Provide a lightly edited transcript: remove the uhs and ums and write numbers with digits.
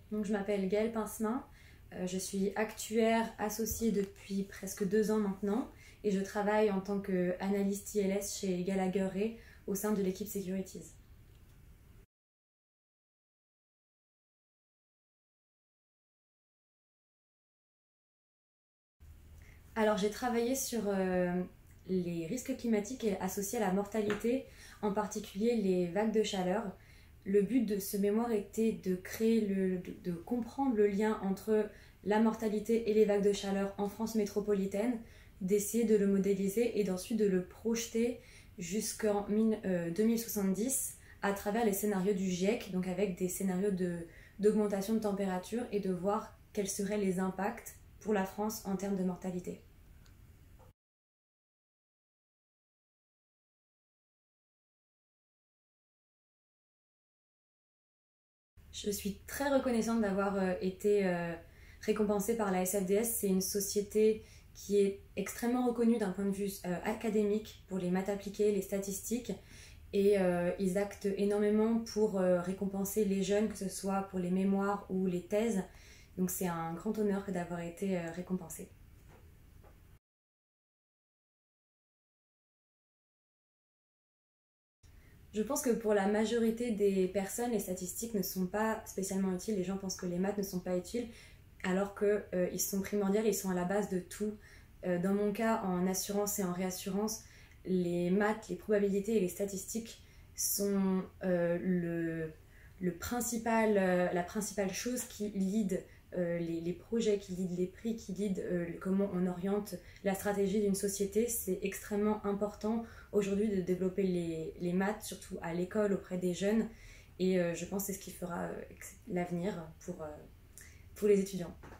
Donc, je m'appelle Gaëlle Pincemin, je suis actuaire associée depuis presque 2 ans maintenant et je travaille en tant qu'analyste ILS chez Gallagher Re au sein de l'équipe Securities. Alors j'ai travaillé sur les risques climatiques associés à la mortalité, en particulier les vagues de chaleur. Le but de ce mémoire était de de comprendre le lien entre la mortalité et les vagues de chaleur en France métropolitaine, d'essayer de le modéliser et d'ensuite de le projeter jusqu'en 2070 à travers les scénarios du GIEC, donc avec des scénarios d'augmentation de température et de voir quels seraient les impacts pour la France en termes de mortalité. Je suis très reconnaissante d'avoir été récompensée par la SFDS. C'est une société qui est extrêmement reconnue d'un point de vue académique pour les maths appliquées, les statistiques. Et ils actent énormément pour récompenser les jeunes, que ce soit pour les mémoires ou les thèses. Donc c'est un grand honneur que d'avoir été récompensée. Je pense que pour la majorité des personnes, les statistiques ne sont pas spécialement utiles. Les gens pensent que les maths ne sont pas utiles, alors qu'ils sont primordiaux, ils sont à la base de tout. Dans mon cas, en assurance et en réassurance, les maths, les probabilités et les statistiques sont la principale chose qui lead les projets, qui lead les prix, qui lead comment on oriente la stratégie d'une société. C'est extrêmement important aujourd'hui de développer les maths, surtout à l'école, auprès des jeunes. Et je pense que c'est ce qui fera l'avenir pour les étudiants.